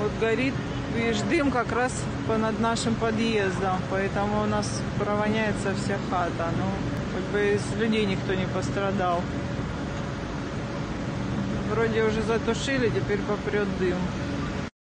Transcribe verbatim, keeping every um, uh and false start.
Вот горит, видишь, дым как раз над нашим подъездом, поэтому у нас провоняется вся хата. Ну, как бы из людей никто не пострадал. Вроде уже затушили, теперь попрет дым.